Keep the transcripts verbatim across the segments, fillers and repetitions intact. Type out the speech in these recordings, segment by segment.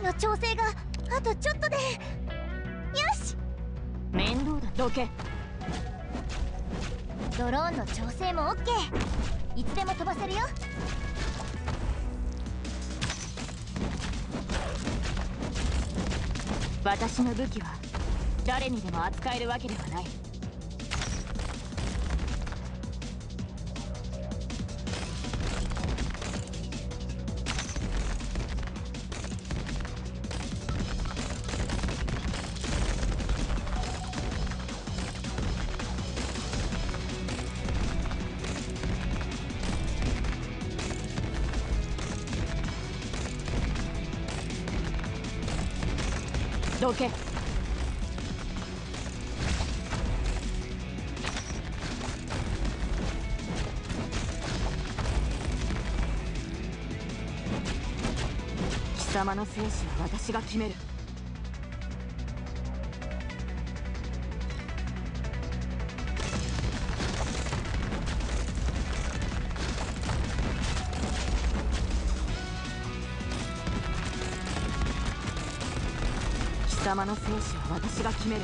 の調整があとちょっとで。よし、 面倒だ。どけ。 ドローンの調整も オーケー。 いつでも飛ばせるよ。 私の武器は誰にでも扱えるわけではない。どけ。貴様の生死は私が決める。貴様の生死は私が決める。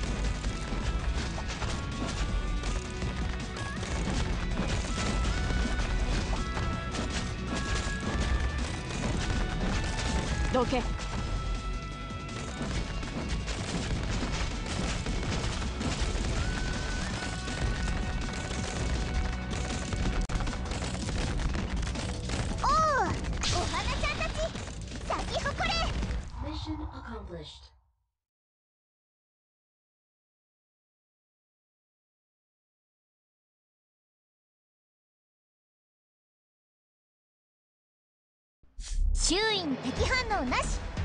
どけ。 おお、お花ちゃんたち咲き誇れ。 Mission accomplished. 周囲に敵反応なし。